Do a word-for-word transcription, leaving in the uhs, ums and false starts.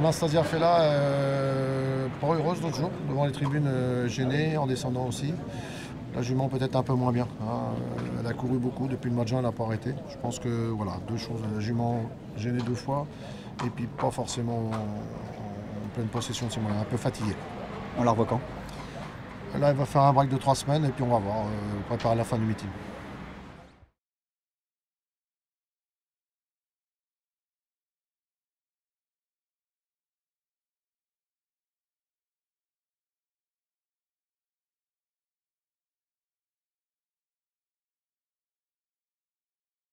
Anastasia Fella, euh, pas heureuse l'autre jour, devant les tribunes, euh, gênée, en descendant aussi. La jument peut-être un peu moins bien. Hein. Elle a couru beaucoup, depuis le mois de juin elle n'a pas arrêté. Je pense que voilà, deux choses, la jument gênée deux fois, et puis pas forcément en, en pleine possession de ses moyens, un peu fatiguée. On la revoit quand? Là elle va faire un break de trois semaines et puis on va voir, euh, préparer la fin du meeting.